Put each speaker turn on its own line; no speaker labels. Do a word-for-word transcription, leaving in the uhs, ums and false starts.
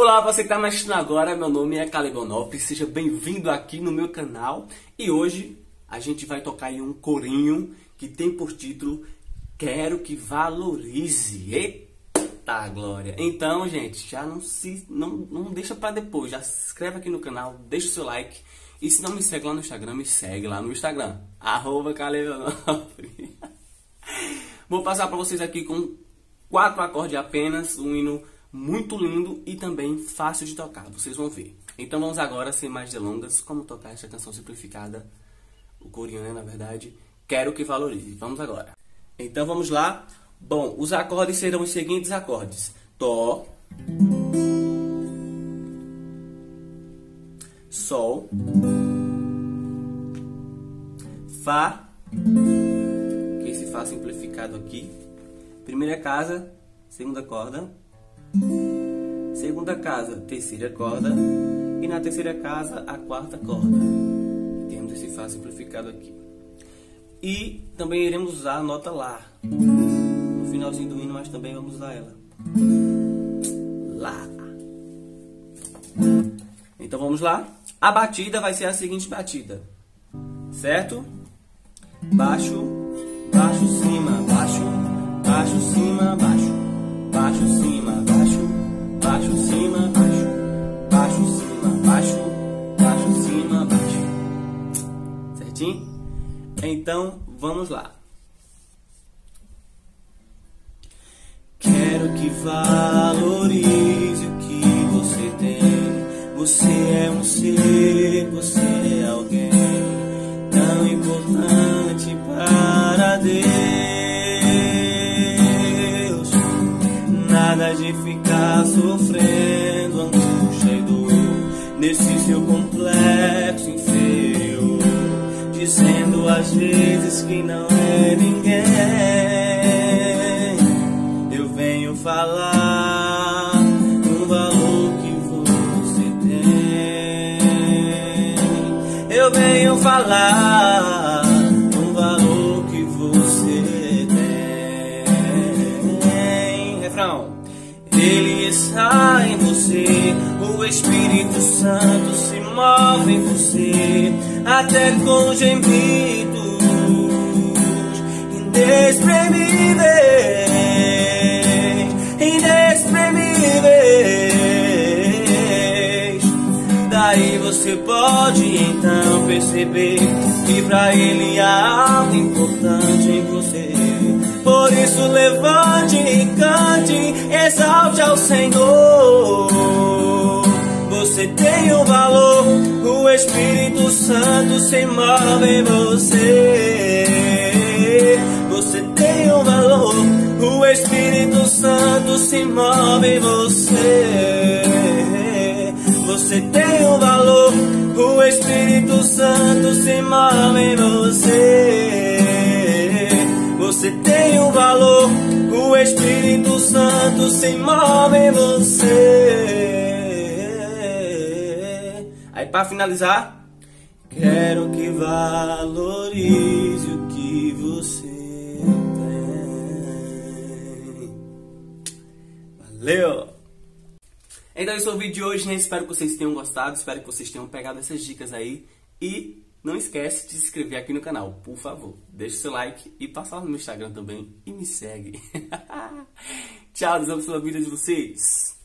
Olá, você que está me assistindo agora, meu nome é Calibonópolis, seja bem-vindo aqui no meu canal. E hoje a gente vai tocar aí um corinho que tem por título Quero que Valorize. Eita glória! Então, gente, já não se não, não deixa para depois, já se inscreve aqui no canal, deixa o seu like. E se não me segue lá no Instagram, me segue lá no Instagram, arroba Calibonópolis. Vou passar para vocês aqui com quatro acordes apenas, um hino muito lindo e também fácil de tocar, vocês vão ver. Então vamos agora, sem mais delongas, como tocar essa canção simplificada, o corinho, né, na verdade, Quero que Valorize. Vamos agora. Então vamos lá. Bom, os acordes serão os seguintes acordes: Dó, Sol, Fá, que esse Fá simplificado aqui, primeira casa, segunda corda, segunda casa, terceira corda, e na terceira casa a quarta corda. Temos esse Fá simplificado aqui. E também iremos usar a nota Lá no finalzinho do hino, mas também vamos usar ela. Lá. Então vamos lá. A batida vai ser a seguinte batida, certo? Baixo, baixo, cima, baixo, baixo, cima, baixo, baixo, cima, baixo, baixo, cima, baixo, baixo, cima, baixo, baixo, cima, baixo. Certinho? Então, vamos lá. Quero que valorize o que você tem. Você é um ser, você é alguém tão importante para Deus. Nada de ficar sofrendo angústia e dor nesse seu complexo inferior, dizendo às vezes que não é ninguém. Eu venho falar do valor que você tem. Eu venho falar do valor que você tem. Refrão. Ele está em você, o Espírito Santo se move em você, até com gemidos inexprimíveis, inexprimíveis. Daí você pode então perceber que pra Ele há algo importante em você. Por isso levante e cante, exalte ao Senhor. Você tem um valor, o Espírito Santo se move em você. Você tem um valor, o Espírito Santo se move em você. Você tem um valor, o Espírito Santo se move em você. Você tem um valor, o Espírito Santo se move em você. Aí para finalizar, quero que valorize o que você tem. Valeu! Então esse é o vídeo de hoje, né? Espero que vocês tenham gostado, espero que vocês tenham pegado essas dicas aí. E não esquece de se inscrever aqui no canal, por favor. Deixa o seu like e passa lá no meu Instagram também e me segue. Tchau, desejamos pela vida de vocês.